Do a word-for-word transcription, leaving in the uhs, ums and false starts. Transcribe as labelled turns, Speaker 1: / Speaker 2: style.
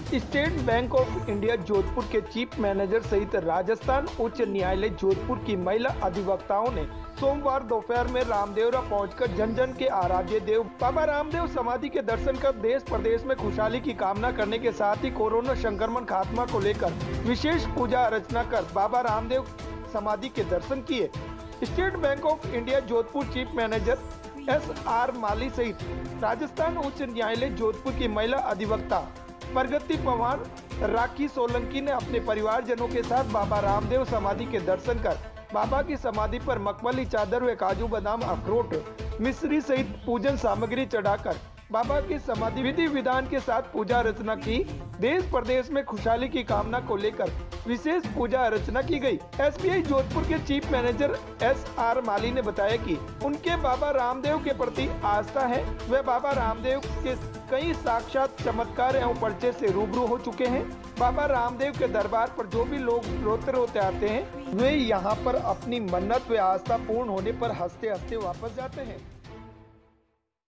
Speaker 1: State Bank of India Jodhpur के chief manager सहित राजस्थान उच्च न्यायालय जोधपुर की महिला अधिवक्ताओं ने सोमवार दोपहर में रामदेवरा पहुंचकर जन जन के आराध्य देव बाबा रामदेव समाधि के दर्शन कर देश प्रदेश में खुशहाली की कामना करने के साथ ही कोरोना संक्रमण खात्मा को लेकर विशेष पूजा अर्चना कर बाबा रामदेव समाधि के दर्शन किए। State Bank of India Jodhpur chief manager S R Mali सहित राजस्थान उच्च न्यायालय जोधपुर की महिला अधिवक्ता प्रगति पवार राखी सोलंकी ने अपने परिवारजनों के साथ बाबा रामदेव समाधि के दर्शन कर बाबा की समाधि पर मखमली चादर व काजू बादाम अखरोट मिश्री सहित पूजन सामग्री चढ़ाकर बाबा की समाधि विधि विधान के साथ पूजा अर्चना की। देश प्रदेश में खुशहाली की कामना को लेकर विशेष पूजा अर्चना की गई। एसबीआई जोधपुर के chief manager S R Mali ने बताया कि उनके बाबा रामदेव के प्रति आस्था है। वे बाबा रामदेव के कई साक्षात चमत्कार एवं परिचय से रूबरू हो चुके हैं। बाबा रामदेव के दरबार पर जो भी लोग रोते रोते आते हैं वे यहाँ पर अपनी मन्नत व आस्था पूर्ण होने पर हंसते हंसते वापस जाते हैं।